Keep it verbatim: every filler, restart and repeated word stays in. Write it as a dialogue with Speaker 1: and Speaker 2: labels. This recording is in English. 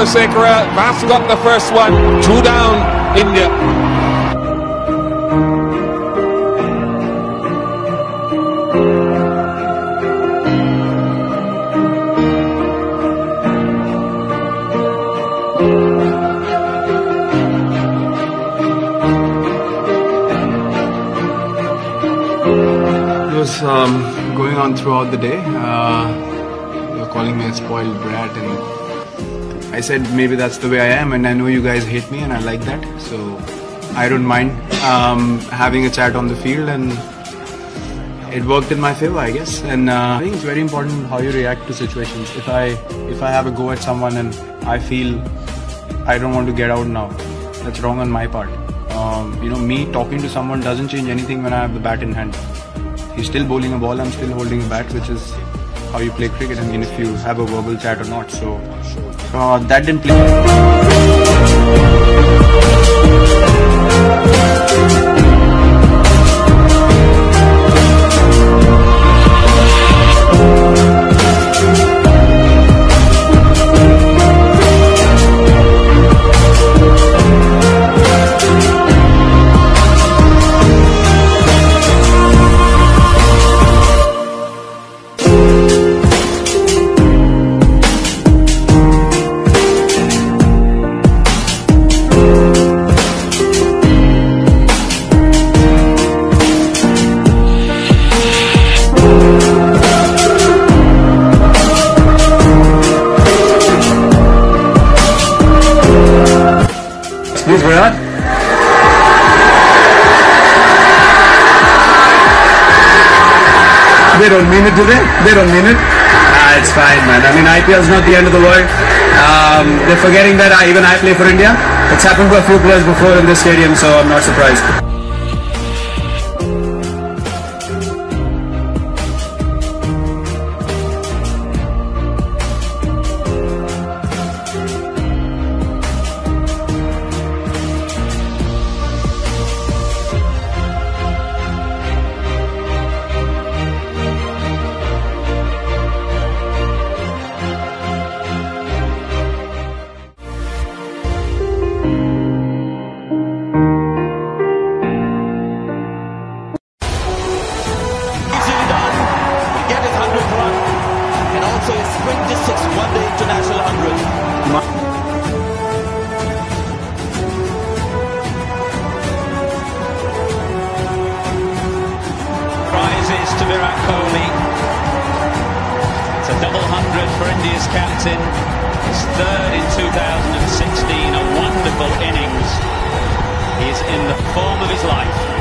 Speaker 1: Chandrasekhar, Bass got the first one. Two down, India.
Speaker 2: It was um, going on throughout the day. Uh, they were calling me a spoiled brat, and I said maybe that's the way I am, and I know you guys hate me, and I like that, so I don't mind um, having a chat on the field, and it worked in my favor, I guess. And uh, I think it's very important how you react to situations. If I if I have a go at someone and I feel I don't want to get out now, that's wrong on my part. Um, you know, me talking to someone doesn't change anything when I have the bat in hand. He's still bowling a ball, I'm still holding a bat, which is how you play cricket. I mean, if you have a verbal chat or not. So uh, that didn't play.
Speaker 3: Please, Virat. They don't mean it, do they? They don't mean it. Ah, it's fine, man. I mean, I P L is not the end of the world. Um, they're forgetting that I, even I play for India. It's happened to a few players before in this stadium, so I'm not surprised.
Speaker 4: So it's sprint distance one day international hundred.
Speaker 5: Prizes to Virat Kohli. It's a double hundred for India's captain. His third in two thousand sixteen. A wonderful innings. He is in the form of his life.